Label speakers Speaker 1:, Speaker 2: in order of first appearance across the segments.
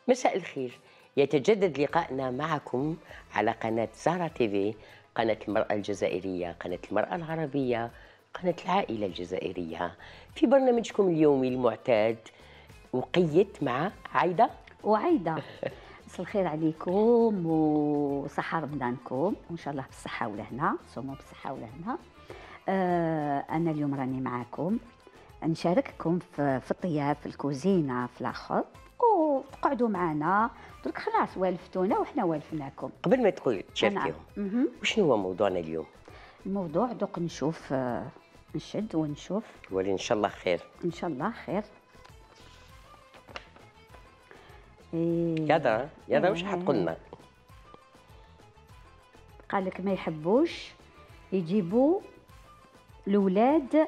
Speaker 1: مساء الخير. يتجدد لقائنا معكم على قناة زهرة تيفي، قناة المرأة الجزائرية، قناة المرأة العربية، قناة العائلة الجزائرية، في برنامجكم اليومي المعتاد وقيت مع عايدة
Speaker 2: وعايدة. مساء الخير عليكم وصحة رمضانكم وإن شاء الله بالصحة والهنا، صوموا بالصحة والهنا. أنا اليوم راني معاكم نشارككم في الطياب، في الكوزينة، في الآخر، وتقعدوا معنا درك خلاص والفتونا وحنا والفناكم.
Speaker 1: قبل ما تقول تشاركيهم وشنو هو موضوعنا اليوم؟
Speaker 2: الموضوع دوك نشوف، نشد ونشوف
Speaker 1: ولي إن شاء الله خير.
Speaker 2: إن شاء الله خير.
Speaker 1: يا واش حتقولنا؟
Speaker 2: قال لك ما يحبوش يجيبوا الولاد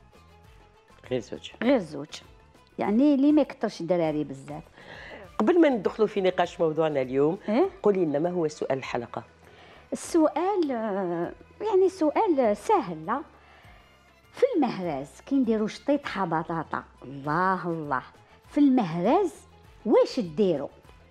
Speaker 2: غير زوج، يعني اللي ما يكثرش الدراري بزاف.
Speaker 1: قبل ما ندخلوا في نقاش موضوعنا اليوم، قولي لنا ما هو سؤال الحلقة؟
Speaker 2: السؤال يعني سؤال سهل. لا، في المهراز كي نديروا شطيطة بطاطا، الله الله، في المهراز واش ديروا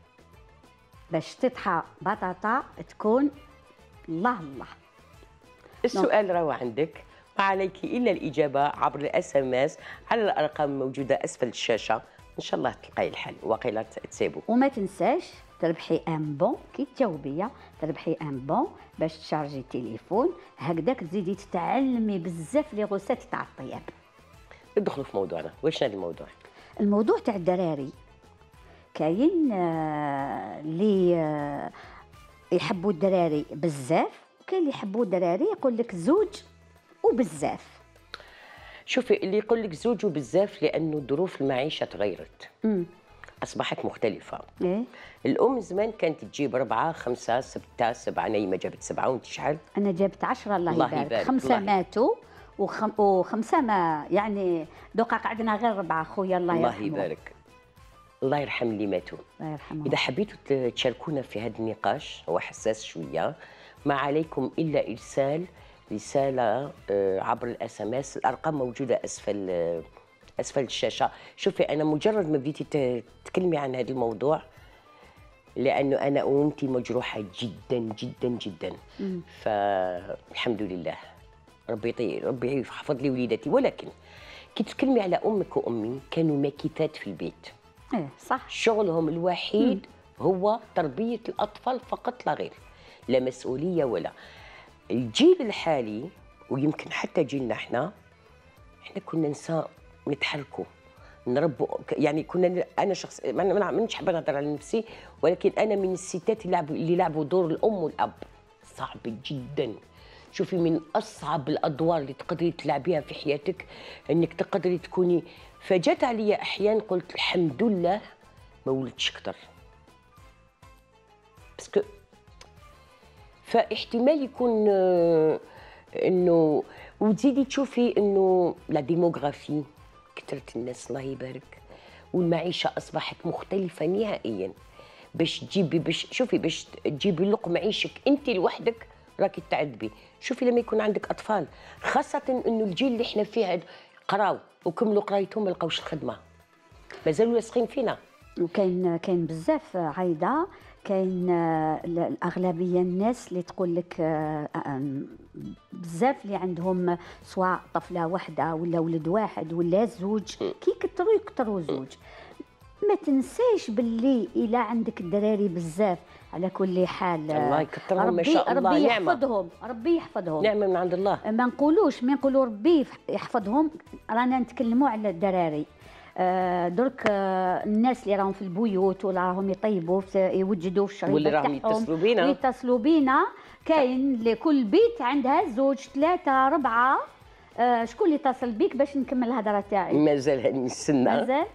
Speaker 2: باش تطحى بطاطا تكون الله الله؟
Speaker 1: السؤال راهو عندك، ما عليك الا الاجابه عبر الاس ام اس على الارقام الموجوده اسفل الشاشه، ان شاء الله تلقاي الحل وقيلا تسيبوا.
Speaker 2: وما تنساش تربحي ان بون كي تجاوبيه، تربحي ان بون باش تشارجي التليفون، هكذاك تزيدي تتعلمي بزاف لي غوسات تاع الطياب.
Speaker 1: ندخلوا في موضوعنا. واش هذا الموضوع؟
Speaker 2: الموضوع تاع الدراري. كاين اللي يحبوا الدراري بزاف، وكاين اللي يحبوا الدراري يقول لك زوج وبزاف.
Speaker 1: شوفي، اللي يقول لك زوج وبزاف لانه ظروف المعيشه تغيرت، اصبحت مختلفه. الام زمان كانت تجيب 4 5 6 7، انا ما جابت 7 وانت شحال؟
Speaker 2: انا جابت 10 الله يبارك. 5 ماتوا وخمسه ما يعني دوكا قعدنا غير 4 خويا الله يرحمه.
Speaker 1: الله يبارك، الله يرحم اللي ماتوا.
Speaker 2: الله يرحمه.
Speaker 1: إذا حبيتوا تشاركونا في هذا النقاش، هو حساس شوية، ما عليكم إلا إرسال رسالة عبر الاس ام اس، الأرقام موجودة أسفل الشاشة. شوفي، أنا مجرد ما بديتي تتكلمي عن هذا الموضوع، لأنه أنا أمتي مجروحة جدا جدا جدا، فالحمد لله ربي يحفظ لي وليدتي. ولكن كي تتكلمي على أمك وأمي كانوا ماكيتات في البيت.
Speaker 2: صح.
Speaker 1: شغلهم الوحيد هو تربية الأطفال فقط لا غير، لا مسؤولية ولا. الجيل الحالي ويمكن حتى جيلنا احنا كنا نساء نتحركوا نربوا، يعني كنا، أنا شخص ما مانيش حابة نهضر على نفسي، ولكن أنا من الستات اللي لعبوا دور الأم والأب. صعب جدا. شوفي، من أصعب الأدوار اللي تقدري تلعبيها في حياتك أنك تقدري تكوني. فجات عليا أحيان قلت الحمد لله ما ولدتش أكثر، باسكو فاحتمال يكون انه، وتزيدي تشوفي انه لا ديموغرافي، كثرت الناس الله يبارك، والمعيشه اصبحت مختلفه نهائيا. باش تجيبي لقمه عيشك انت لوحدك راكي تعذبي. شوفي لما يكون عندك اطفال، خاصه انه الجيل اللي احنا فيه هذا قراو وكملوا قرايتهم ما لقاوش الخدمه، مازالوا لاصقين فينا.
Speaker 2: وكاين بزاف عايده، كاين الاغلبيه الناس اللي تقول لك بزاف اللي عندهم سواء طفله واحده ولا ولد واحد ولا زوج، كي يكثروا زوج. ما تنساش باللي الا عندك الدراري بزاف، على كل حال
Speaker 1: الله يكثرهم ما شاء الله،
Speaker 2: ربي يحفظهم، ربي يحفظهم،
Speaker 1: نعمه من عند الله.
Speaker 2: ما نقولوا ربي يحفظهم، رانا نتكلموا على الدراري. درك الناس اللي راهم في البيوت ولا راهم يطيبوا يوجدوا في الشريبه تاعهم
Speaker 1: واللي راهم
Speaker 2: يتصلوا بينا، كاين لكل بيت عندها زوج 3 4. شكون اللي اتصل بيك باش نكمل الهضره تاعي؟
Speaker 1: مازال نستنى.
Speaker 2: مازال.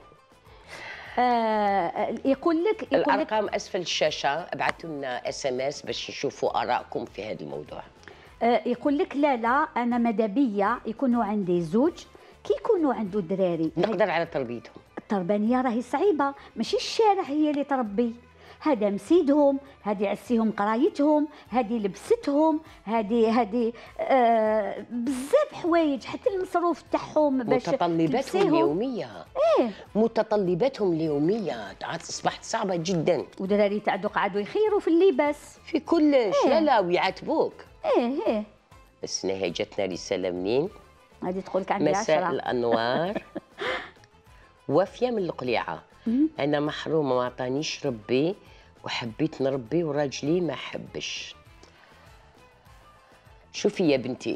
Speaker 2: يقول لك
Speaker 1: الارقام اسفل الشاشه، ابعثوا لنا اس ام اس باش نشوفوا ارائكم في هذا الموضوع.
Speaker 2: يقول لك لا انا ماذا بيا يكونوا عندي زوج، كي يكونوا عنده دراري
Speaker 1: نقدر على تربيتهم.
Speaker 2: التربانيه راهي صعيبه، ماشي الشارع هي اللي تربي. هذا مسيدهم، هذه عسيهم قرايتهم، هذه لبستهم، هذه بزاف حوايج، حتى المصروف تاعهم باش
Speaker 1: متطلباتهم
Speaker 2: تلبسيهم.
Speaker 1: اليوميه. متطلباتهم اليوميه اصبحت صعبه جدا.
Speaker 2: ودراري تاع قعدوا يخيروا في اللباس
Speaker 1: في كلش. لا ويعاتبوك.
Speaker 2: ايه.
Speaker 1: بس نهاية جاتنا رساله منين؟
Speaker 2: هذه تقول لك عندي 10.
Speaker 1: مساء الانوار. وافيه من القليعه. انا محرومه ما عطانيش ربي وحبيت نربي وراجلي ما حبش. شوفي يا بنتي،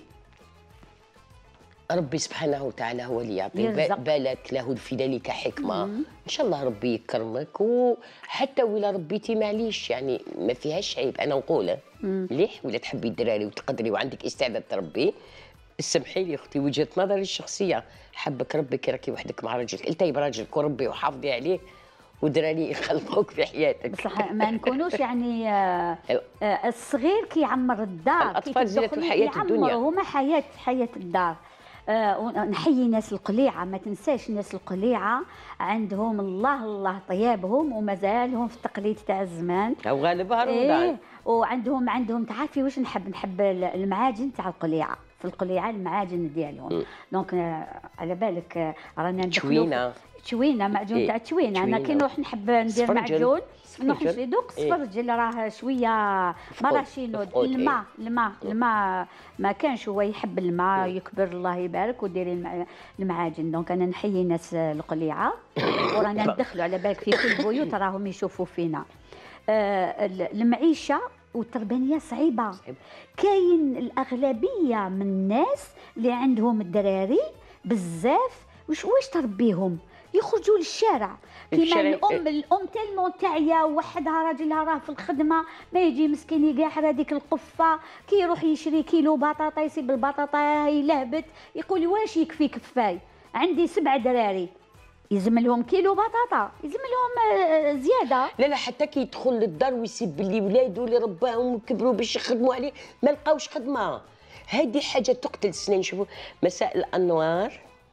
Speaker 1: ربي سبحانه وتعالى هو اللي يعطي، بالك له في ذلك حكمه. ان شاء الله ربي يكرمك، وحتى ولا ربيتي معليش يعني ما فيهاش عيب. انا نقول مليح ولا تحبي الدراري وتقدري وعندك استعداد تربي، سمحي لي اختي وجهه نظري الشخصيه، حبك ربي كي راكي وحدك مع راجلك، التي براجلك وربي وحافظي عليه ودراري يخلقوك في حياتك.
Speaker 2: بصح ما نكونوش يعني الصغير كيعمر الدار،
Speaker 1: الاطفال زينة حياه الدنيا،
Speaker 2: هما حياه الدار. نحيي ناس القليعه، ما تنساش ناس القليعه عندهم الله طيابهم ومازالهم في التقليد تاع الزمان،
Speaker 1: او غالبها رمضان.
Speaker 2: وعندهم تعرفي واش نحب المعاجن تاع القليعه، في القليعه المعاجن ديالهم. دونك على بالك رانا ندخلوا تشوينه، معجون تاع تشوينه. انا كي نروح نحب ندير معجون نروح نشري دوك سفرجل، راه شويه ما راهش ينوض. الماء ما كانش، هو يحب الماء يكبر الله يبارك وديري المعاجن. دونك انا نحيي ناس القليعه ورانا ندخلوا على بالك في كل بيوت راهم يشوفوا فينا. المعيشه والتربانيه صعيبه. كاين الاغلبيه من الناس اللي عندهم الدراري بزاف واش تربيهم؟ يخرجوا للشارع كيما الام تالمون تاعيه وحدها راجلها راه في الخدمه، ما يجي مسكين يقاحر هذيك القفه كي يروح يشري كيلو بطاطا يسيب البطاطا يلهبت يقول واش يكفي كفاي، عندي 7 دراري يلزم لهم كيلو بطاطا، يلزم لهم زياده.
Speaker 1: لا حتى كي يدخل للدار ويسيب اللي ولادو اللي رباهم وكبروا باش يخدموا عليه ما لقاوش خدمه. هذه حاجه تقتل السنين. شوفوا مساء الانوار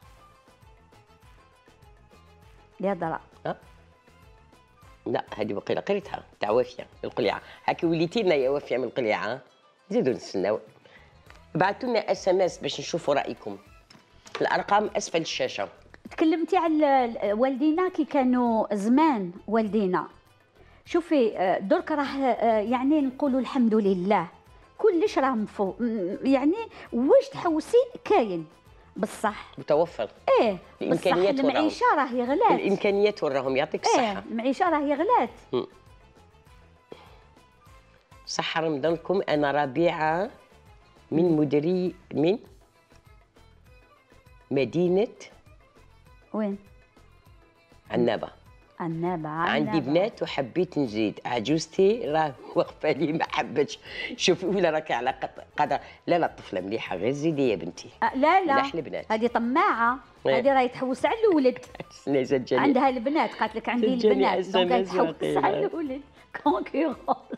Speaker 2: يا ضرا.
Speaker 1: لا هذه وقيله قريتها تاع وافيه من القليعه. هاكي وليتي لنا يا وافيه من القليعه، زيدوا نستناو. بعثوا لنا SMS باش نشوفوا رايكم. الارقام اسفل الشاشه.
Speaker 2: تكلمتي على والدينا كي كانوا زمان والدينا. شوفي درك راه يعني نقولوا الحمد لله كلش راه يعني واش تحوسي كاين بصح
Speaker 1: متوفر.
Speaker 2: الامكانيات بصح المعيشه راهي غلات.
Speaker 1: الامكانيات وراهم يعطيك الصحه.
Speaker 2: المعيشه راهي غلات.
Speaker 1: صحه رمضانكم. انا ربيعه من مديري من مدينه
Speaker 2: وين؟
Speaker 1: عنابه. عندي بنات وحبيت نزيد. عجوزتي راه واقفه لي ما حبتش. شوفي ولا راكي على قدر. لا الطفله مليحه غير زيدي يا بنتي.
Speaker 2: لا
Speaker 1: ملاح البنات.
Speaker 2: هذه طماعه. هذه راهي تحوس على الولد. عندها البنات قالت لك عندي البنات دونك تحوس على الولد. كونكورونس.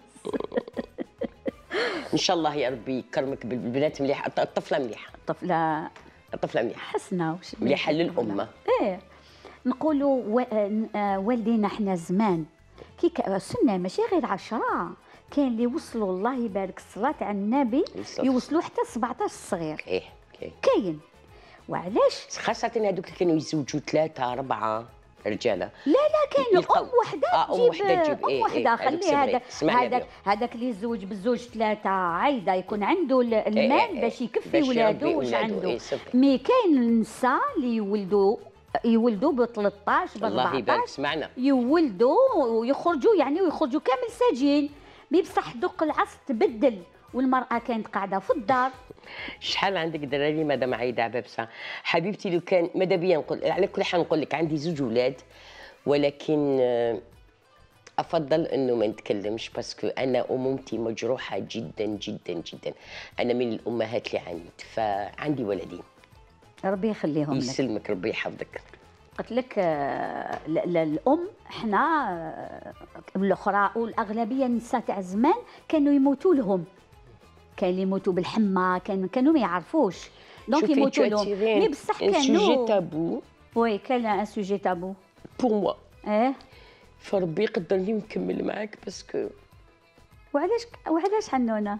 Speaker 1: ان شاء الله يا ربي يكرمك بالبنات مليحه. الطفله مليحه. الطفله مليحه.
Speaker 2: حسنا واش
Speaker 1: مليحه للامه.
Speaker 2: نقولوا والدينا حنا زمان كي سنه ماشي غير 10، كاين اللي وصلوا الله يبارك الصلاه على النبي يوصلوا حتى 17 صغير. كاين. وعلاش؟
Speaker 1: خاصه هذوك اللي كانوا يزوجوا 3 4 رجاله.
Speaker 2: لا كاين ام وحده تجيب ام وحده خلي هذاك اللي يتزوج بالزوج 3 عايده يكون عنده المال باش يكفي ولادو واش عنده. مي كاين النساء اللي يولدوا ب 13 ب 14
Speaker 1: الله يبارك سمعنا
Speaker 2: يولدوا ويخرجوا كامل ساجين. بصح دوق العصر تبدل والمراه كانت قاعده في الدار.
Speaker 1: شحال عندك دراري مدام عايده عبابسه حبيبتي؟ لو كان ماذا بيا نقول على كل حال نقول لك عندي 2 اولاد، ولكن افضل انه ما نتكلمش باسكو انا امومتي مجروحه جدا جدا جدا. انا من الامهات اللي عانيت، فعندي ولدين
Speaker 2: ربي يخليهم لك.
Speaker 1: يسلمك ربي يحفظك.
Speaker 2: قلت لك الام حنا الاخرى والاغلبيه النساء تاع زمان كانوا يموتوا لهم، كان اللي يموتوا بالحمى، كانوا ما يعرفوش دونك يموتوا لهم. مي بصح كانوا
Speaker 1: سوجي تابو.
Speaker 2: وي كان ان سوجي تابو
Speaker 1: بور موا. فربي يقدرني نكمل معاك باسكو
Speaker 2: وعلاش حنونه؟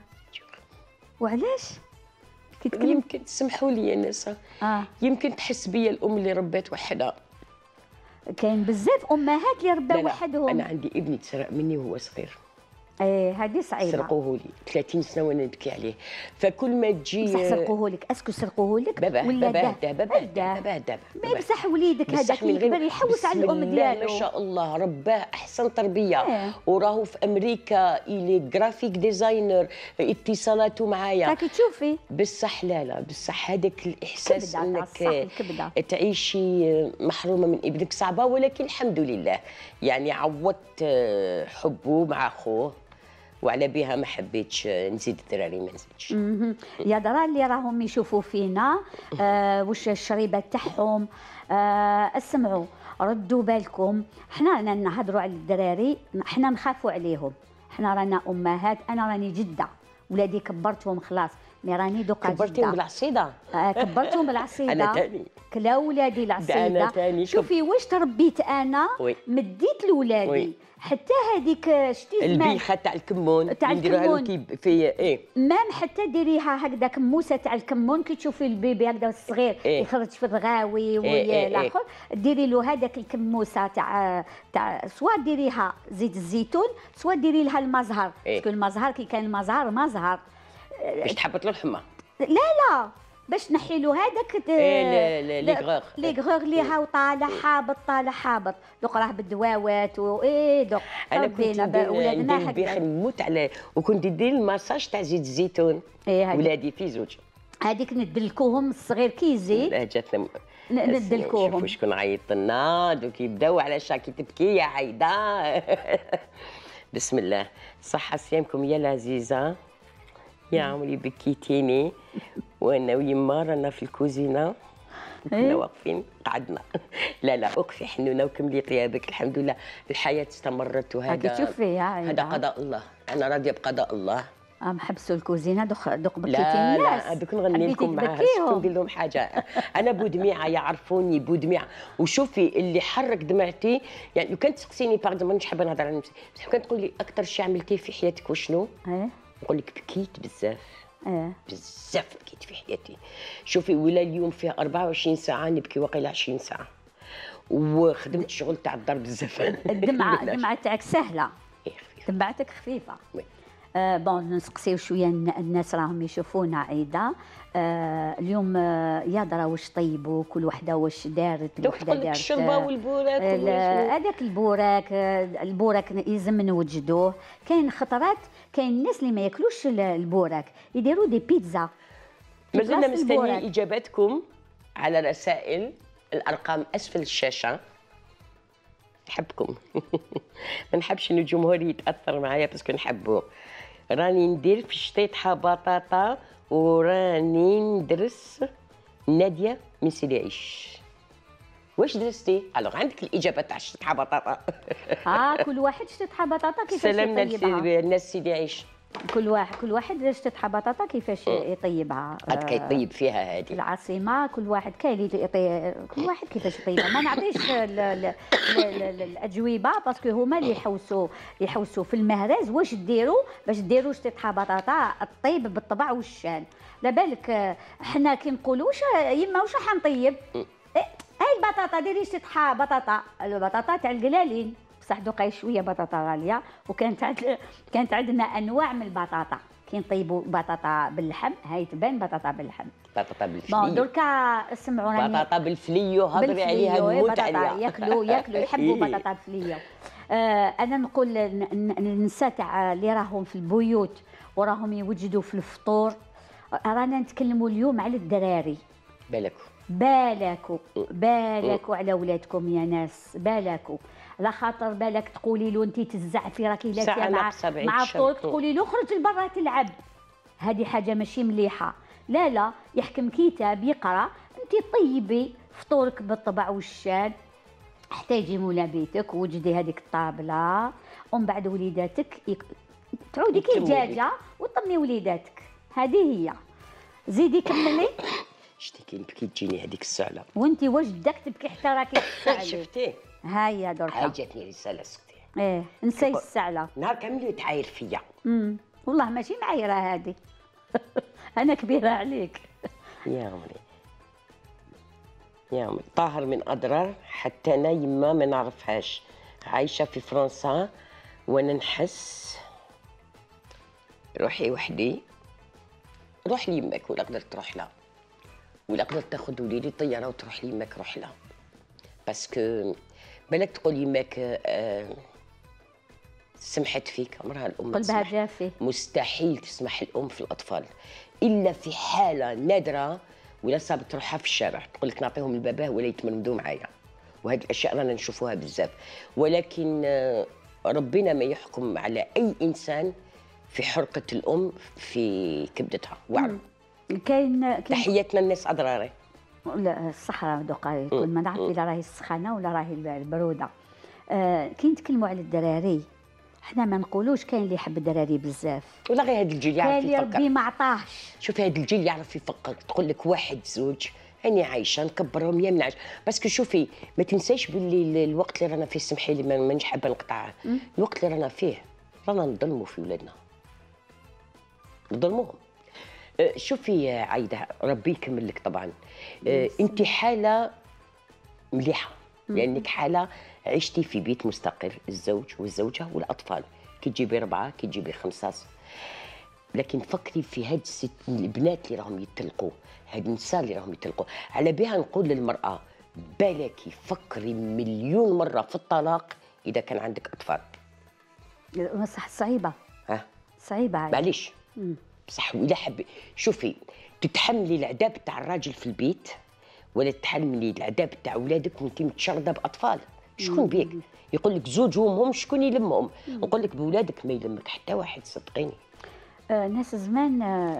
Speaker 2: وعلاش كيتكلم؟
Speaker 1: يمكن تسمحوا لي يا نسا، يمكن تحس بيا الام اللي ربات وحدها.
Speaker 2: كاين بزاف امهات اللي رباو وحدهم.
Speaker 1: انا عندي ابني تسرق مني وهو صغير.
Speaker 2: هذه صعيبه.
Speaker 1: سرقوه لي 30 سنه وانا نبكي عليه، فكل ما تجي
Speaker 2: بصح سرقوه لك، اسكو سرقوه لك
Speaker 1: ولا
Speaker 2: دابا بصح وليدك هذاك اللي كبر يحوس على الام ديالو.
Speaker 1: ما شاء الله رباه احسن تربيه. وراهو في امريكا الي جرافيك ديزاينر، اتصالاته معايا.
Speaker 2: راكي تشوفي
Speaker 1: بصح لا بصح هذاك الاحساس انك تعيشي محرومه من ابنك صعبه، ولكن الحمد لله يعني عوضت حبه مع اخوه، وعلى بها ما حبيتش نزيد الدراري، ما نزيدش.
Speaker 2: يا درا اللي راهم يشوفوا فينا واش الشريبه تاعهم، اسمعوا ردوا بالكم. حنا رانا نهضروا على الدراري، حنا نخافوا عليهم، حنا رانا امهات. انا راني جده، ولادي كبرتهم خلاص، مي راني دوكا
Speaker 1: كبرتيهم بالعصيده.
Speaker 2: كبرتهم بالعصيده.
Speaker 1: انا تاني
Speaker 2: كلا ولادي العصيده.
Speaker 1: انا تاني
Speaker 2: شوفي واش تربيت انا. مديت لولادي حتى هذيك شتي زمان
Speaker 1: البيخه تاع الكمون نديروها له في
Speaker 2: مام حتى ديريها هكذا كموسه تاع الكمون. كي تشوفي البيبي هكذا الصغير يخرج في الغاوي والاخر ديري له هذاك الكموسه تاع سوا ديريها زيت الزيتون سوا ديري لها المزهر. باسكو المزهر كي كان المزهر مزهر
Speaker 1: باش تحبط له الحمى.
Speaker 2: لا باش نحي له هذاك لي غوغ ليها وطالع هابط طالع هابط. دوك راه بالدواوات دوك
Speaker 1: انا كنت ولادنا هكذا نموت عليه، وكنت ندير الماساج تاع زيت الزيتون. ولادي في زوج
Speaker 2: هذيك ندلكوهم الصغير كي يزيد.
Speaker 1: لا جاتنا
Speaker 2: ندلكوهم.
Speaker 1: شوفوا شكون عيط لنا دوك يبداو على شاكي تبكي يا عايده. بسم الله. صحه صيامكم يا العزيزه، يا عمري بكيتيني. وانا ويما رانا في الكوزينه كنا واقفين قعدنا. لا اقفي حنونه وكملي طيابك. الحمد لله الحياه استمرت، وهذا قضاء الله. انا راضيه بقضاء الله.
Speaker 2: حبسوا الكوزينه دوك بكيتي
Speaker 1: الناس. لا دوك نغني لكم معاها، ندير لهم حاجه. انا بودميعه يعرفوني بودميعه. وشوفي اللي حرك دمعتي يعني لو كانت تسقسيني باغ مانيش حابه نهضر على نفسي، بصح كانت تقول لي اكثر شيء عملتيه في حياتك وشنو؟ نقول لك بكيت بزاف. بزاف بكيت في حياتي. شوفي ولا اليوم فيه 24 ساعه نبكي واقيلا 20 ساعه، وخدمت شغل تاع الدار بزاف.
Speaker 2: الدمعه تاعك سهله، دمعتك خفيفه. بون نسقسيو شويه الناس راهم يشوفونا عيده. اليوم يا درا واش طيبوا كل وحده واش دارت.
Speaker 1: الوحده دارت الشربه والبوراك.
Speaker 2: هذاك البوراك يلزم نوجدوه. كاين خطرات كاين الناس اللي ما ياكلوش البوراك يديروا دي بيتزا.
Speaker 1: مازلنا مستنيين اجاباتكم على رسائل الارقام اسفل الشاشه. نحبكم. ما نحبش ان الجمهور يتاثر معايا باسكو نحبه. راني ندير في شطيطها بطاطا وراني ندرس. ناديه من سيدي عيش. واش درستي؟ الوغ عندك الاجابه تاع شطيطها بطاطا.
Speaker 2: كل واحد شطيطها بطاطا كيفاش يطيبها.
Speaker 1: سلام الناس سيدي عيش.
Speaker 2: كل واحد شطيطها بطاطا كيفاش يطيبها.
Speaker 1: قد كيطيب فيها هذه
Speaker 2: العاصمه. كل واحد كل واحد كيفاش يطيبها. ما نعطيش الاجوبه باسكو هما اللي يحوسوا في المهرز. واش ديروا باش ديروا شطيطها بطاطا الطيب بالطبع والشان. لا بالك حنا كي نقولوا يما واش راح نطيب. هاي البطاطا ديري شطيطها بطاطا. البطاطا تاع القلالين بصح دوكا شويه بطاطا غاليه. كانت عندنا انواع من البطاطا. كي نطيبوا بطاطا باللحم هاي تبان بطاطا باللحم.
Speaker 1: بطاطا بالفليو.
Speaker 2: دركا اسمعوا راني
Speaker 1: بطاطا بالفليو هضري عليها نموت عليها.
Speaker 2: ياكلوا يحبوا بطاطا بالفليو. انا نقول النساء تاع اللي راهم في البيوت وراهم يوجدوا في الفطور. رانا نتكلموا اليوم على الدراري. بالكوا على ولادكم يا ناس. بالكوا على خاطر بالك تقولي له انت تزعفي راكي لا مع فطورك تقولي له خرج لبرا تلعب. هذه حاجه ماشي مليحه. لا يحكم كتاب يقرا. انت طيبي فطورك بالطبع والشان حتى يجي مولا بيتك وجدي هذيك الطابله. ومن بعد وليداتك تعودي كي دجاجه وطمي وليداتك. هذه هي. زيدي كملي.
Speaker 1: شتي كي نبكي تجيني هذيك السعله.
Speaker 2: وانت واش بدك تبكي حتى راكي تسعلي.
Speaker 1: شفتي
Speaker 2: هيا دركا.
Speaker 1: جاتني رساله سكتي.
Speaker 2: ايه نسي السعله.
Speaker 1: نهار كامل يتعاير فيا.
Speaker 2: والله ماشي معايره هذه. انا كبيره عليك.
Speaker 1: يا عمري يا عمري، طاهر من اضرار حتى انا يما ما نعرفهاش، عايشه في فرنسا وانا نحس روحي وحدي. روح ليماك ولا قدرت تروح لها، ولا قدرت تاخذ وليدي طياره وتروح ليماك روح لها، باسكو بالك تقول يماك سمحت فيك، عمرها الام
Speaker 2: قلبها جافي.
Speaker 1: مستحيل تسمح الام في الاطفال الا في حاله نادره، ولا صابت روحها في الشارع تقول لك نعطيهم الباباه ولا يتمرمدوا معايا، وهذه الاشياء رانا نشوفوها بزاف. ولكن ربنا ما يحكم على اي انسان في حرقه الام في كبدتها. واعرف
Speaker 2: كاين
Speaker 1: تحياتنا الناس اضراري.
Speaker 2: لا الصحراء دوكا كل ما نعرف الا راهي السخانه ولا راهي البروده. كي نتكلموا على الدراري حنا ما نقولوش كاين اللي يحب الدراري بزاف،
Speaker 1: ولا غير هذا الجيل يعرف
Speaker 2: يفكر، كاين
Speaker 1: يفكر.
Speaker 2: ربي ما عطاهش.
Speaker 1: شوف هذا الجيل يعرف يفكر، تقول لك واحد زوج هاني عايشه نكبرهم يا منعش، باسكو شوفي ما تنساش باللي الوقت اللي رانا فيه، سمحي لي مانيش حابه نقطعه، الوقت اللي رانا فيه رانا نظلموا في ولادنا، نظلموهم. شوفي يا عايده ربي يكمل لك طبعا. انت حاله مليحه لانك حاله عشتي في بيت مستقر، الزوج والزوجه والاطفال، كي تجيبي 4 كي تجيبي 5، لكن فكري في هاد البنات اللي راهم يتلقوا، هاد النساء اللي راهم يتلقوا. على بها نقول للمراه بالك فكري مليون مره في الطلاق اذا كان عندك اطفال.
Speaker 2: صح صعيبه.
Speaker 1: ها
Speaker 2: صعيبه.
Speaker 1: معليش بصح ولا حبي شوفي تتحملي العذاب تاع الراجل في البيت ولا تتحملي العذاب تاع اولادك وانت متشرده باطفال؟ شكون بيك؟ يقول لك زوج وامهم شكون يلمهم؟ نقول لك بولادك ما يلمك حتى واحد صدقيني.
Speaker 2: ناس زمان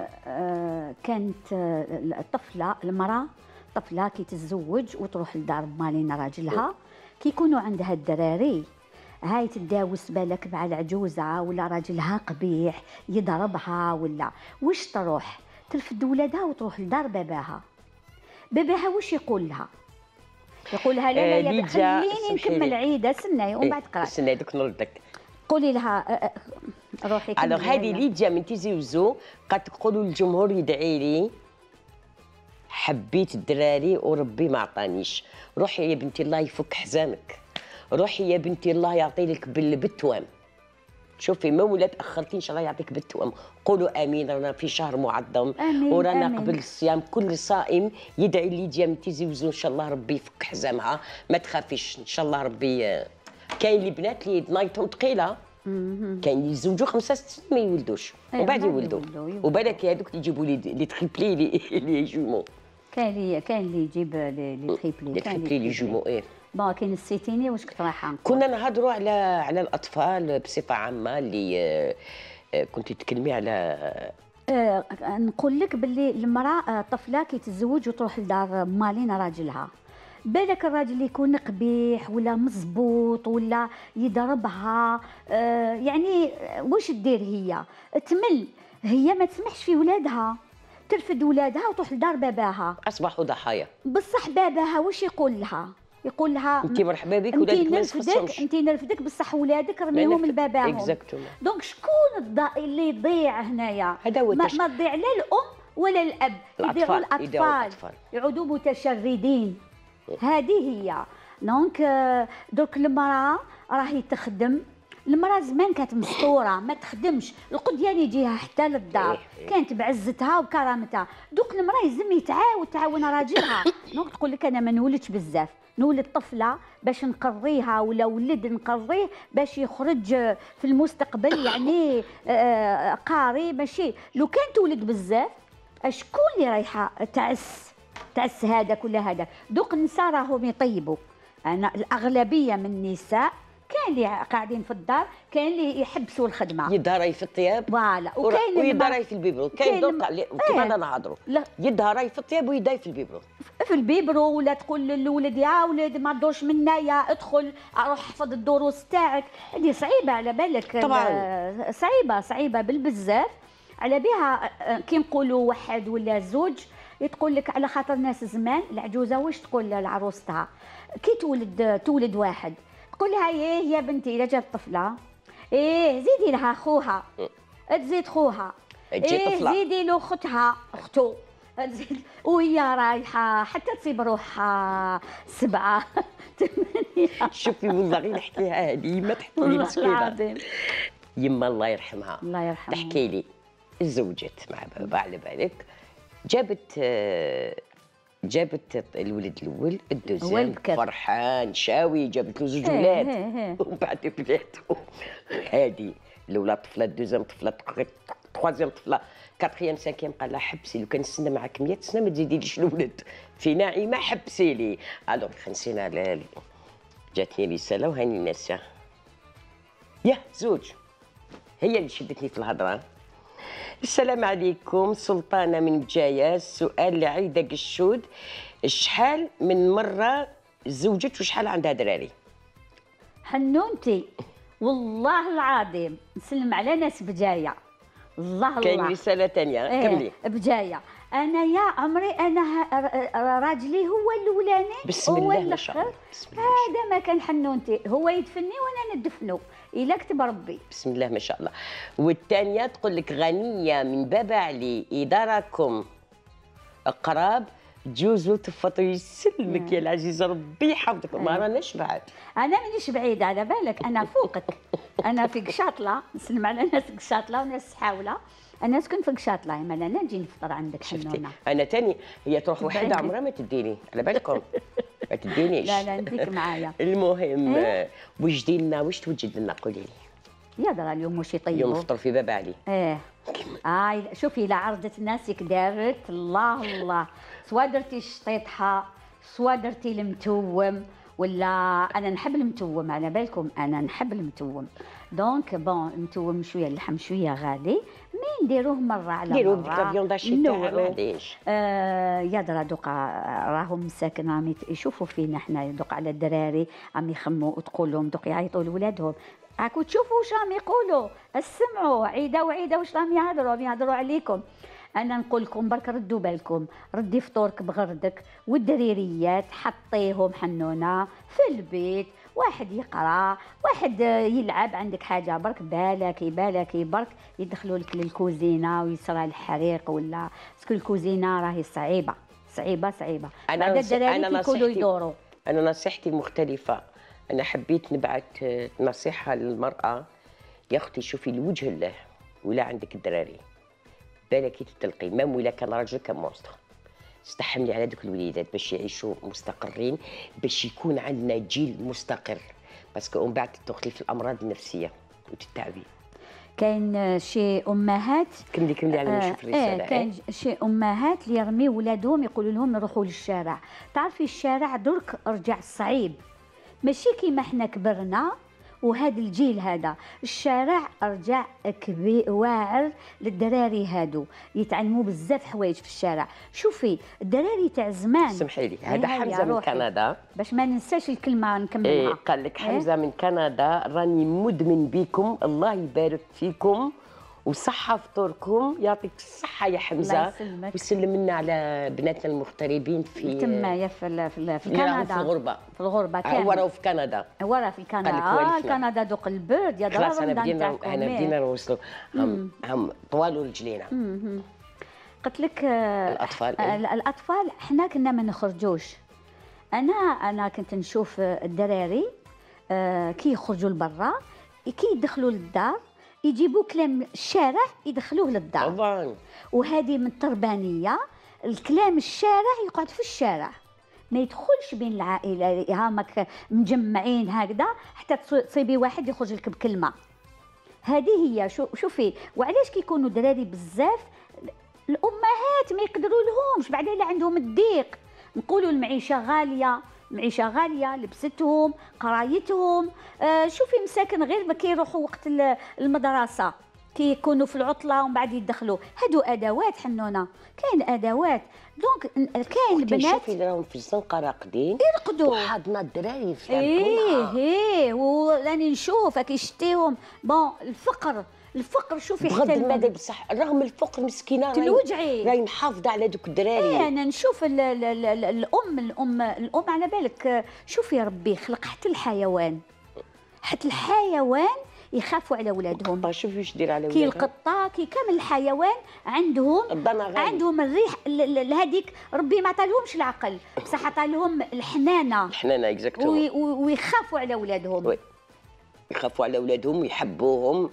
Speaker 2: كانت الطفله المراه طفله كي تتزوج وتروح لدار مالين راجلها، كي يكونوا عندها الدراري هاي تداوس بالك مع العجوزه ولا راجلها قبيح يضربها ولا واش تروح ترفد ولادها وتروح لدار باباها. باباها واش يقول لها؟ يقول لها لا لا يا خليني نكمل عيده سناي ومن بعد قرا.
Speaker 1: سناي دوك نردك.
Speaker 2: قولي لها روحي كملي.
Speaker 1: الوغ هذه ليديا من تيزيوزو قالت تقولوا للجمهور يدعي لي حبيت الدراري وربي ما عطانيش. روحي يا بنتي الله يفك حزامك، روحي يا بنتي الله يعطي لك بالتوام. شوفي ما ولا تاخرتي ان شاء الله يعطيك بالتوام. قولوا امين، رانا في شهر معظم ورانا قبل الصيام، كل صائم يدعي ليديا من تيزيوزو ان شاء الله ربي يفك حزامها. ما تخافيش ان شاء الله ربي. كاين اللي بنات اللي نايتهم ثقيله، كاين اللي يتزوجوا 5 سنين ما يولدوش وبعد يولدوا، وبالك هذوك اللي يجيبوا لي تريبلي لي جومو.
Speaker 2: كاين اللي يجيب لي
Speaker 1: تريبلي لي جومو. ايه
Speaker 2: بون كاين السيتيني واش كنت رايحه نقول.
Speaker 1: كنا نهضروا على الاطفال بصفه عامه اللي كنت تكلمي على.
Speaker 2: نقول لك باللي المراه طفله كي تتزوج وتروح لدار مالين راجلها، بالك الراجل يكون قبيح ولا مزبوط ولا يضربها، يعني واش دير هي؟ تمل، هي ما تسمحش في ولادها، ترفد ولادها وتروح لدار باباها.
Speaker 1: اصبحوا ضحايا.
Speaker 2: بصح باباها واش يقول لها؟ يقول لها
Speaker 1: انت مرحبا بك ولادك ما يخصهمش،
Speaker 2: انت نرفدك بصح ولادك رميهم لباباهم.
Speaker 1: اكزاكتومون.
Speaker 2: دونك شكون اللي يضيع هنايا؟
Speaker 1: هذا هو
Speaker 2: ما تضيع لا الام ولا الاب، يضيعوا الاطفال يعودوا متشردين. هذه هي دونك. دوك المراه راهي تخدم، المراه زمان كانت مستوره ما تخدمش، القديان يجيها حتى للدار، كانت بعزتها وكرامتها. دوك المراه يلزم تعاون راجلها. دونك تقول لك انا ما نولدش بزاف، نولد طفله باش نقريها ولا ولد نقريه باش يخرج في المستقبل يعني قاري. ماشي لو كان تولد بزاف شكون اللي رايحه تعس هذاك ولا هذاك. دوك النساء راهم يطيبوا. انا الاغلبيه من النساء كاين اللي قاعدين في الدار، كاين اللي يحبسوا الخدمه،
Speaker 1: يدها راهي في الطياب
Speaker 2: فوالا، وكاين
Speaker 1: ويدها راهي في البيبرو. كاين دوك كيما نهضروا يدها راهي في الطياب ويدها في البيبرو.
Speaker 2: في البيبرو ولا تقول للولد يا ولد ما تدورش منا، يا ادخل روح احفظ الدروس تاعك. هذه صعيبه على بالك طبعا، صعيبه بالبزاف. على بها كي نقولوا واحد ولا زوج تقول لك على خاطر ناس زمان العجوزه واش تقول لعروستها كي تولد واحد، تقول لها ايه يا بنتي الا جات طفله ايه زيدي لها اخوها، تزيد خوها،
Speaker 1: تجي
Speaker 2: ايه
Speaker 1: طفلة.
Speaker 2: زيدي له اختها اختو، تزيد وهي رايحه حتى تصيب روحها 7 8.
Speaker 1: شوفي والله غير نحكيها هذه ما تحكي لي
Speaker 2: والله
Speaker 1: مسكينه.
Speaker 2: العظيم
Speaker 1: يما الله يرحمها
Speaker 2: الله يرحمها.
Speaker 1: تحكي لي تزوجت مع بابا على بالك، جابت الولد الاول،
Speaker 2: هو
Speaker 1: الدوزيام
Speaker 2: البكر.
Speaker 1: فرحان شاوي، جابت له زوج
Speaker 2: إيه،
Speaker 1: ولاد
Speaker 2: إيه، إيه.
Speaker 1: ومن بعد بلاتو. هادي الاولى طفله، الدوزيام طفله، تخوازيام طفله، كاتخيام سانكيام قال لها حبسي، لو كان نستنى معاك 100 سنه ما تزيديليش الولد في ناعمه، حبسي لي. الوغ خنسينا جاتني رساله وهاني ناسه ياه زوج، هي اللي شدتني في الهضره. السلام عليكم، سلطانة من بجاية. السؤال لعيدة قشود، شحال من مرة تزوجت وشحال عندها دراري؟
Speaker 2: حنونتي والله العظيم نسلم على ناس بجايه، الله
Speaker 1: كاين
Speaker 2: الله.
Speaker 1: رسالة ثانية كملي.
Speaker 2: بجايه انا يا عمري انا راجلي هو الاولاني
Speaker 1: بسم
Speaker 2: هو
Speaker 1: الله ما شاء الله،
Speaker 2: الاخر.
Speaker 1: بسم الله ما شاء الله.
Speaker 2: هذا ما كان حنونتي، هو يدفني وانا ندفنه الا كتب ربي.
Speaker 1: بسم الله ما شاء الله. والثانية تقول لك غنية من بابا علي، إذا راكم قراب تجوزوا تفطروا. يسلمك يا العزيزة، ربي يحفظك. ما راناش بعد.
Speaker 2: انا مانيش بعيده على بالك، انا فوقك. انا في قشاطله، نسلم على ناس قشاطله وناس حاوله. انا سكن في قشاطله، اما انا نجي نفطر عندك
Speaker 1: شفتي
Speaker 2: حنونه.
Speaker 1: أنا تاني هي تروح وحدة
Speaker 2: بعيد.
Speaker 1: عمرها ما تديني، على بالكم ما تدينيش.
Speaker 2: لا لا نديك معايا.
Speaker 1: المهم
Speaker 2: إيه؟
Speaker 1: وجدي لنا، واش توجد لنا قولي لي؟
Speaker 2: يا درا اليوم واش يطيبوا؟
Speaker 1: يوم نفطر في باب علي.
Speaker 2: ايه شوفي الا عرضت ناسك دارت الله الله، سوا درتي الشطيطحه سوا درتي المتوم، ولا انا نحب المتوم على بالكم، انا نحب المتوم. دونك بون المتوم شويه اللحم شويه غالي، مي نديروه مره على مره.
Speaker 1: ديروا ديك الفيوند هاشي تاعها
Speaker 2: نورو.
Speaker 1: معليش.
Speaker 2: يا درا دوكا راهم مساكن راهم يشوفوا فينا حنا دوك على الدراري عم يخموا وتقول لهم دوك يعيطوا لولادهم، راكو تشوفوا واش راهم يقولوا، اسمعوا عيده وعيده واش راهم يهضروا عليكم. انا نقول لكم برك ردوا بالكم، ردي فطورك بغردك، والدريريات حطيهم حنونه في البيت، واحد يقرا واحد يلعب، عندك حاجه برك بالك برك يدخلوا لك للكوزينه ويصرى الحريق، ولا سكو الكوزينه راهي صعيبه. بعد الدراري كيكونوا يدوروا.
Speaker 1: انا نصيحتي مختلفه، انا حبيت نبعث نصيحه للمراه. يا اختي شوفي لوجه الله، ولا عندك الدراري بالك تتلقي، مام ولا كان راجل كان مونستر، استحملي على دوك الوليدات باش يعيشوا مستقرين، باش يكون عندنا جيل مستقر، باسكو ومن بعد تدخلي في الامراض النفسيه وتتعبي.
Speaker 2: كاين شي امهات
Speaker 1: كملي على نشوف الرساله.
Speaker 2: كاين شي امهات اللي يرميو ولادهم يقولوا لهم نروحوا للشارع. تعرفي الشارع درك رجع صعيب، ماشي كيما حنا كبرنا وهذا الجيل هذا. الشارع رجع كبير واعر للدراري هادو، يتعلموا بزاف حوايج في الشارع. شوفي الدراري تاع زمان.
Speaker 1: سمحي لي، هذا حمزه من كندا،
Speaker 2: باش ما ننساش الكلمه نكملها.
Speaker 1: إيه قال لك حمزه من كندا، راني مدمن بكم، الله يبارك فيكم وصحة فطوركم، يعطيك الصحة يا حمزة.
Speaker 2: الله يسلمك.
Speaker 1: وسلم لنا على بناتنا المغتربين في
Speaker 2: تمايا في كندا.
Speaker 1: في الغربة.
Speaker 2: في الغربة كامل.
Speaker 1: ورا في كندا.
Speaker 2: ورا في كندا. كندا دوق البرد يا
Speaker 1: خلاص انا بدينا نوصلوا هم طوالوا رجلينا.
Speaker 2: قلت لك
Speaker 1: الأطفال
Speaker 2: الأطفال حنا كنا ما نخرجوش. أنا كنت نشوف الدراري كي يخرجوا لبرا، كي يدخلوا للدار يجيبوا كلام الشارع يدخلوه للدار.
Speaker 1: طبعا.
Speaker 2: وهذه من التربانيه، الكلام الشارع يقعد في الشارع، ما يدخلش بين العائله. هامك مجمعين هكذا حتى تصيبي واحد يخرج لك بكلمه. هذه هي شوفي. وعلاش كيكونوا دراري بزاف الامهات ما يقدروا لهمش، بعدين اللي عندهم الضيق نقولوا المعيشه غاليه، لبستهم، قرايتهم. شوفي مساكن غير ما كيروحوا وقت المدرسه، كي يكونوا في العطله ومن بعد يدخلوا. هادو ادوات حنونه، كاين ادوات. دونك كاين البنات
Speaker 1: شوفي اللي راهم في الزنقه راقدين
Speaker 2: يرقدوا
Speaker 1: وحاضنا الدراري في
Speaker 2: ايه وراني نشوف كي شتيهم. بون الفقر شوفي
Speaker 1: بغض
Speaker 2: حتى
Speaker 1: النظر بصح رغم الفقر مسكينه
Speaker 2: تلوجعي
Speaker 1: راهي محافظه على دوك الدراري.
Speaker 2: ايه انا نشوف الام على بالك. شوفي ربي خلق حتى الحيوان، حتى الحيوان يخافوا على ولادهم.
Speaker 1: القطه شوفي واش دير على
Speaker 2: كي
Speaker 1: ولادها.
Speaker 2: القطه كي كامل الحيوان عندهم
Speaker 1: الضنا غالي.
Speaker 2: عندهم الريح هذيك، ربي ما عطالهمش العقل بصح عطالهم الحنانه.
Speaker 1: الحنانه اكزاكتومون.
Speaker 2: ويخافوا على ولادهم.
Speaker 1: وي. يخافوا على اولادهم ويحبوهم.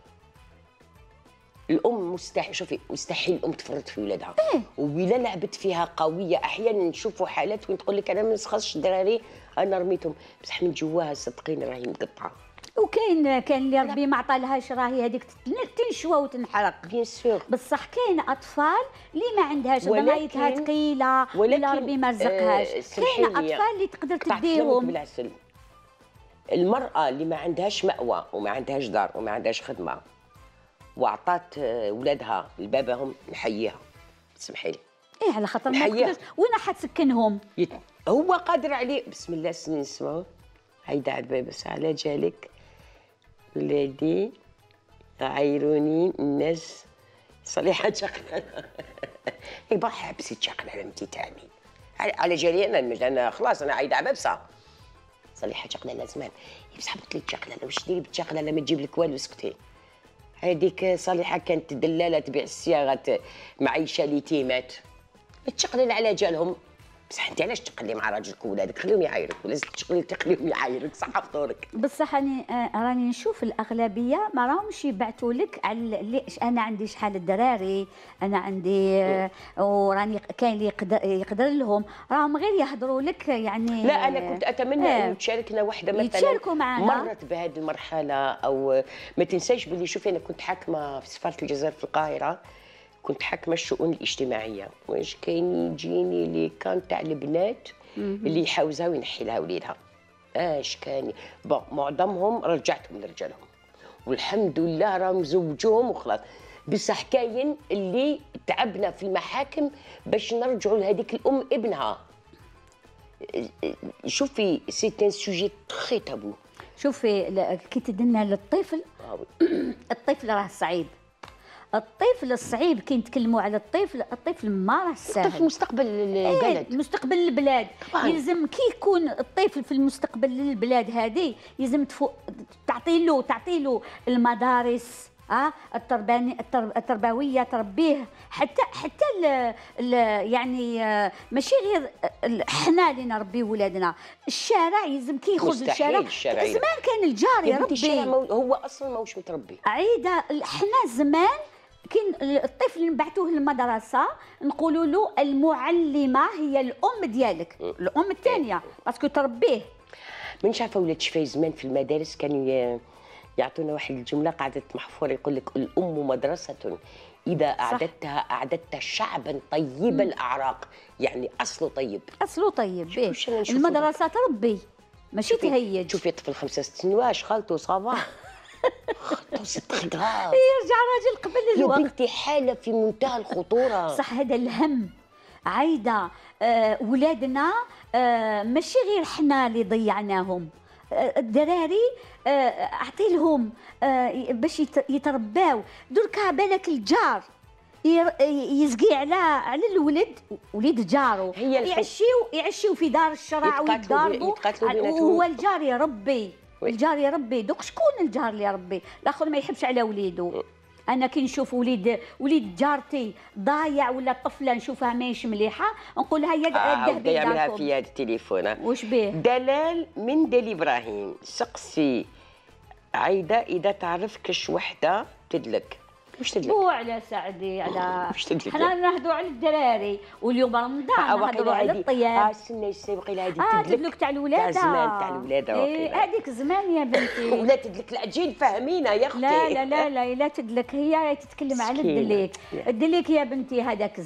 Speaker 1: الام مستحيل، شوفي مستحيل الام تفرط في ولادها. وإلا لعبت فيها قويه احيانا نشوفوا حالات وين تقول لك انا ما نسخصش الدراري انا رميتهم، بصح من جواها صدقيني راهي مقطعه.
Speaker 2: كان اللي ربي ما عطالهاش راهي هذيك تنشوى وتنحرق.
Speaker 1: بيان سور.
Speaker 2: بصح كاين اطفال اللي ما عندهاش ضمايتها ثقيله ولا ربي ما رزقهاش. كاين اطفال اللي تقدر تديهم
Speaker 1: بالعسل. المراه اللي ما عندهاش مأوى وما عندهاش دار وما عندهاش خدمه وعطات ولادها لباباهم، نحييها تسمحي لي.
Speaker 2: على خاطر ما تقدرش وين حتسكنهم؟
Speaker 1: هو قادر عليه. بسم الله سنين نسمعوا. هيدا عبابس على جالك ولادي عايروني الناس صليحة شقلة. يبا حبسي تشقلة على متي تاني على جالي انا خلاص انا عايده عبابسه صليحة شقلة زمان. يسحبت لي تشقلة واش ديري بالتشقلة ما تجيب لك والو اسكتي. هذيك صالحة كانت دلالة تبيع الصياغة معيشة اليتيمات تشقلل على جالهم. بصح انت علاش تقلي مع راجلك وولادك؟ خليهم يعايرك ولا تخليهم يعايرك صح فطورك.
Speaker 2: بصح راني نشوف الاغلبيه ما راهمش يبعثوا لك على ليش انا عندي شحال الدراري، انا عندي وراني كاين اللي يقدر لهم، راهم غير يهضروا لك يعني.
Speaker 1: لا انا كنت اتمنى ان تشاركنا وحده مثلا
Speaker 2: يتشاركوا معنا
Speaker 1: مرت بهذه المرحله. او ما تنساش باللي شوفي انا كنت حاكمه في سفاره الجزائر في القاهره، كنت حاكمه الشؤون الاجتماعيه. واش كاين يجيني اللي كان تاع البنات اللي يحاوزها وينحي لها وليدها. اش كان بون معظمهم رجعتهم لرجالهم والحمد لله راهم زوجوهم وخلاص. بصح كاين اللي تعبنا في المحاكم باش نرجعوا لهذيك الام ابنها. شوفي سي ان سوجي تري تابو.
Speaker 2: شوفي كي تدنا للطفل الطفل راه صعيب. الطفل الصعيب كي نتكلموا على الطفل ما راه ساهل.
Speaker 1: الطفل مستقبل البلد.
Speaker 2: مستقبل البلاد. يلزم كي يكون الطفل في المستقبل للبلاد هذه يلزم تعطي له المدارس التربويه تربيه حتى يعني ماشي غير حنا اللي نربي ولادنا. الشارع يلزم كي يخرج الشارع. زمان كان الجار يا ربي
Speaker 1: الشارع هو اصلا ماهوش متربي.
Speaker 2: عيده حنا زمان كاين الطفل نبعثوه للمدرسه نقولوا له المعلمه هي الام ديالك، الام الثانيه باسكو تربيه.
Speaker 1: من شافه ولاد شفاي زمان في المدارس كانوا يعطونا واحد الجمله قاعده محفوره يقول لك الام مدرسه اذا اعددتها اعددت شعبا طيب الاعراق. يعني اصله طيب. اصله طيب.
Speaker 2: المدرسه تربي ماشي تهيج.
Speaker 1: شوفي طفل 5 6 سنين واش خالته صافا خالته ست غراف
Speaker 2: يرجع راجل قبل الوقت.
Speaker 1: يا بنتي حاله في منتهى الخطوره.
Speaker 2: صح هذا الهم عايده. ولادنا ماشي غير حنا اللي ضيعناهم. الدراري اعطي لهم باش يترباو. دركا بالك الجار يزقي على الولد وليد جارو يعشيو في دار الشرع ويتضاربوا وهو الجار يربي. الجار يربي. دوك شكون الجار اللي يربي؟ الاخر ما يحبش على وليده. انا كي نشوف وليد جارتي ضايع ولا طفله نشوفها ماهيش مليحه نقول لها يا الذهبي
Speaker 1: يعملها في هذا التليفون.
Speaker 2: واش به؟
Speaker 1: دلال من دلي ابراهيم سقسي عايده اذا تعرف كش وحده تدلك. واش تدلك؟
Speaker 2: هو على سعدي على
Speaker 1: واش تدلك؟
Speaker 2: حنا نهضوا على الدراري واليوم رمضان نهضوا على الطياب.
Speaker 1: استني وقيله هذه
Speaker 2: تدلك تاع الولاده.
Speaker 1: تاع زمان تاع الولاده وقيله.
Speaker 2: هذيك زمان يا بنتي.
Speaker 1: ولا تدلك العجين فهمينا يا اختي.
Speaker 2: لا تدلك هي تتكلم على الدليك. الدليك يا بنتي هذاك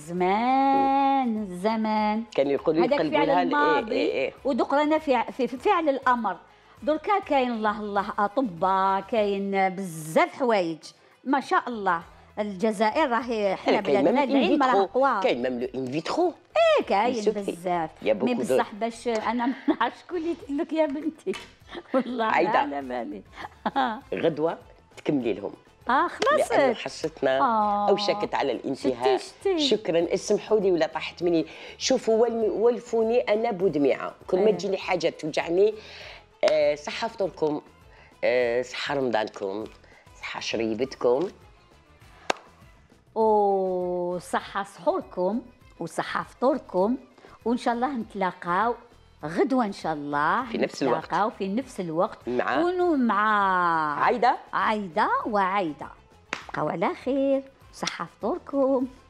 Speaker 2: الزمان
Speaker 1: كانوا يقولوا يقلبوا لها
Speaker 2: الماضي. ودوك رانا في فعل الامر. دركا كاين الله اطباء كاين بزاف حوايج ما شاء الله. الجزائر راهي حنا بلادنا العلم راه قوى.
Speaker 1: كاين مملو ان فيترو.
Speaker 2: كاين بزاف. مي بصح باش انا ما نعرفش شكون اللي تدلك يا بنتي والله على بالي.
Speaker 1: غدوه تكملي لهم.
Speaker 2: خلاص
Speaker 1: لأنه حصتنا اوشكت على الانتهاء. شكرا. اسمحوا لي ولا طاحت مني. شوفوا ولفوني انا بودميعه كل ما تجيني حاجه توجعني. صحه فطوركم صحة رمضانكم، صحة شريبتكم،
Speaker 2: وصحة سحوركم وصحة فطوركم، وإن شاء الله نتلاقاو غدوة إن شاء الله
Speaker 1: في نفس الوقت.
Speaker 2: نتلاقاو في نفس الوقت
Speaker 1: مع
Speaker 2: كونوا مع
Speaker 1: عايدة.
Speaker 2: عايدة وعايدة. بقاو على خير، صحة فطوركم.